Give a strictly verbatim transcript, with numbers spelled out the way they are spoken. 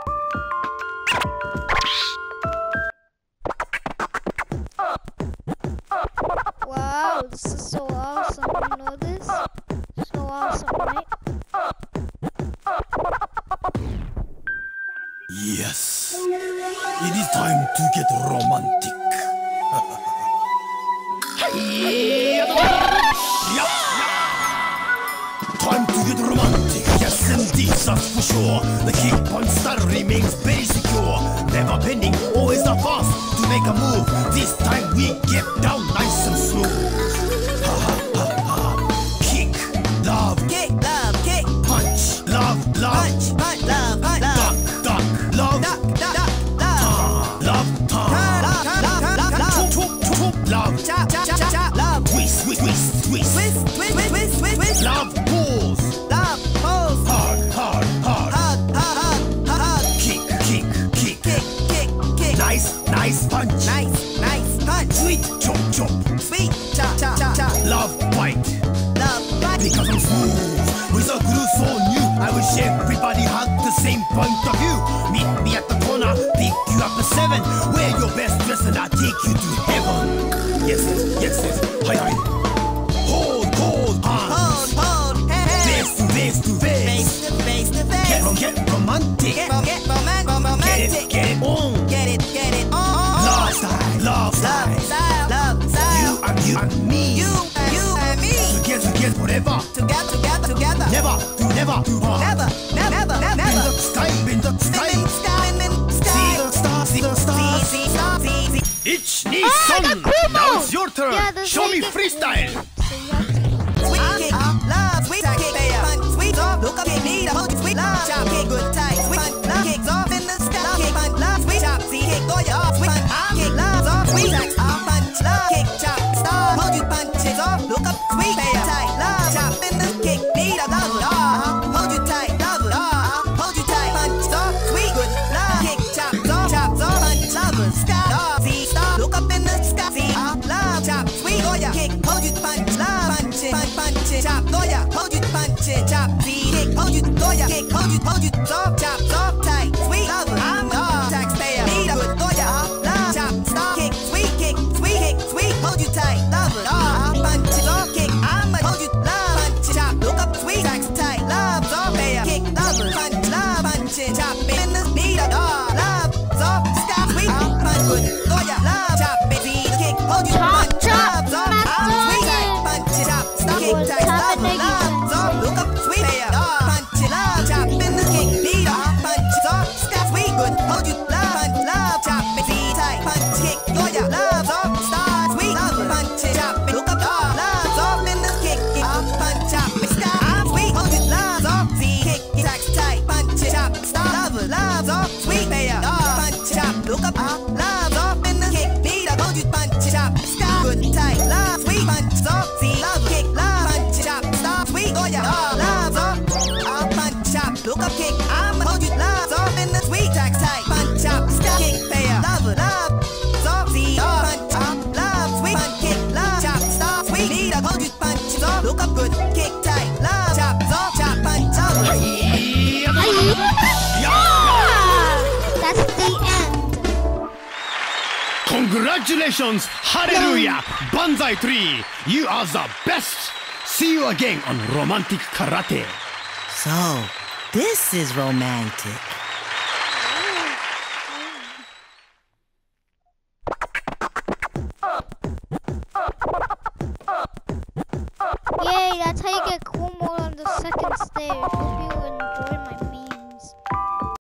Wow, this is so awesome. You know this? So awesome, right? Yes. It is time to get romantic. Time to get romantic. Yes, indeed, that's for sure. The kick punch style remains very secure. Never bending, always the fast to make a move. This time we get down nice and smooth. Ha ha ha ha. Kick, love, Kick, love, kick, punch, love, love, punch, punch, love, punch, love, duck, duck, love, duck, duck, duck, love, love, turn, turn, love, turn, love, love, love, chop, chop, chop, love, chop, chop, chop, chop, love, twist, twist, twist, twist, twist, twist, twist, twist, twist, twist, love, pause, love, pose, hard, hard, hard, hug, hug, hug, hug, hug, kick, kick, kick, kick, kick, kick, nice, nice punch, nice, nice, punch, sweet, chop, chop, sweet, chop, chop, chop, chop, love, bite, love, bite, because I'm smooth, with a groove so new, I wish everybody had the same point of view. Meet me at the corner, pick you up the seven, wear your best dress and I'll take you to heaven. Yes, yes, yes, hi, hi. Hold, hold, hands, hold, hold, hands, face to face to face. face to face to face, Get, rom get romantic. get, get, roman, romantic, Get it, get it on. get it, get it on, Love style, love style. love, style, love, style, You and you and me. you, and you, and me, Together, together, forever. together, together, together, Never, to never, to part. never, never, never, In never, the sky, in the sky. spin, sky, spin, See sky, the stars, see the stars. see, see, star, see, see. Ich Ah, Nissan. the Kumo. Now it's your turn. Yeah, the Show me Zeke- freestyle. So you have to Sweet kick, love, sweet kick, punch, sweet off, look up, kick, need a hold, sweet love, chop, kick, good tight, sweet punch, love, kicks off in the sky, kick, punch, love, sweet chop, see, kick, go, you off, sweet punch, arm, kick, love, off, sweet tax, arm, punch, love, kick, chop, star, hold you, punch, it's off, look up, sweet, pay tight, love, chop, in the kick, need a love, ah, hold you tight, love, ah, hold you tight, punch, off, sweet, good, love, kick, chop, off, chop, off, punch, love, sky, off, see, star, look up in the sky, see, ah, love, chop, sweet, go, ya, kick, hold you, punch, love, punch it, punch, punch it, chop, go, ya, hold you, punch it, chop, see, kick, hold you, go, ya, kick, hold you, hold you, soft, chop, soft, tight, sweet, love, I'm a taxpayer, need a good, go, ya, love, chop, stop, kick, sweet, kick, sweet, kick, sweet, hold you tight, love, ah, punch it, soft, kick, I'm a, hold you, love, punch it, chop, look up, sweet, tax, tight, love, soft, payer, kick, love, punch, love, punch it, chop, in the need a, ah, love, soft, stop, sweet, ah, punch, good, go, ya, love, chop, baby, kick, hold you, Chop, punch, chop, love, soft, Matt I'm sweet, Jordan. tight, punch it, chop, stop, kick, Well, tight, tap love, it again. love, soft, look up, sweet, payer, ah, punch it, love, chop, in the kick, need a, ah, punch, soft, stop, sweet, good, hold you, love, punch, love, chop, baby, tight, punch, kick, go, ya, love, soft, start, sweet, love, punch it, chop, look up, ah, love, soft, in the kick, ah, punch, chop, stop, I'm sweet, hold you, love, soft, see, kick, tax, tight, punch it, chop, stop, love, love, soft, sweet, payer, ah, punch, chop, look up, ah, love, soft, in the kick, need a, hold you, punch it, chop, stop, good, tight, love, sweet, punch, soft, see, love, kick, love, punch it, chop, stop, sweet, go, ya, ah, love, soft, ah, punch, chop, look up, kick, I'm hold you, love, soft, in the sweet, tax, tight, punch, chop, stop, kick, payer, love, love, soft, see, ah, punch, ah, love, sweet, punch, kick, love, chop, stop, sweet, need a, hold you, punch, soft, look up, good, kick, tight, love, chop, soft, chop, punch, love, That's the end. Congratulations! Hallelujah! Banzai three! You are the best! See you again on Romantic Karate. So, this is romantic. Yay, that's how you get